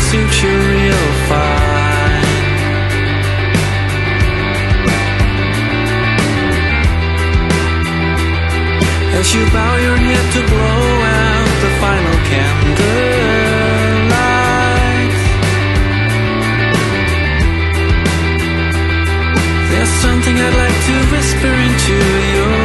suits you real fine. As you bow your head to blow out the final candlelight, there's something I'd like to whisper into your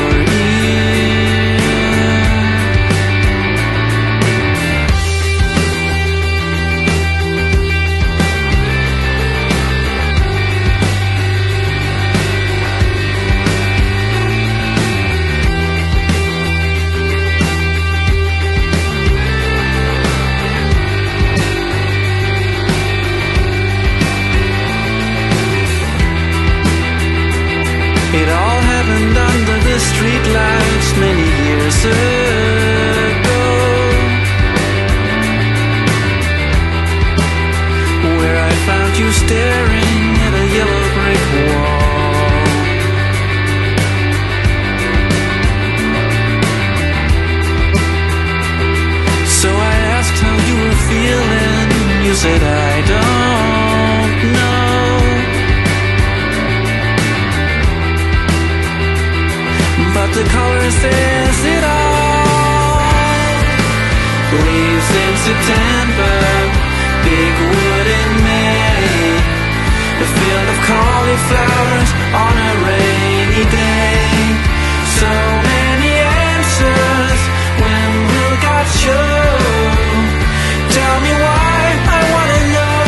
street lights many years ago, where I found you staring at a yellow brick wall. So I asked how you were feeling. You said I don't know. But the color says it all. Leaves in September, big wood in May, a field of cauliflowers on a rainy day. So many answers, when will God show? Tell me why, I wanna know.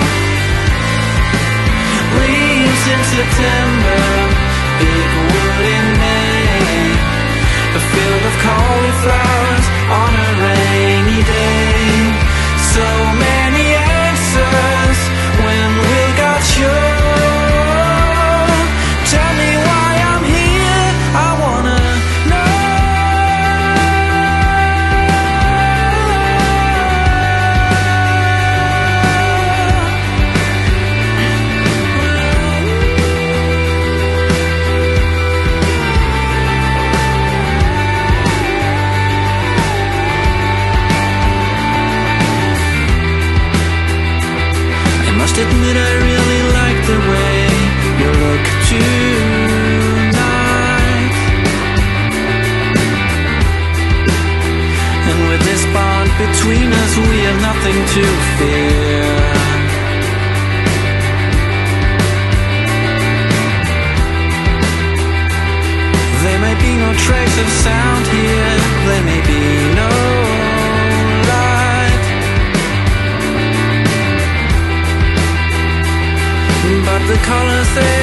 Leaves in September, big wood in May, a field of cauliflowers on a rainy day. So many answers, when will God show? Tell me why I'm here, I wanna know. Admit I really like the way you look tonight. And with this bond between us, we have nothing to fear. There may be no trace of sound here, there may be no light, but the colors they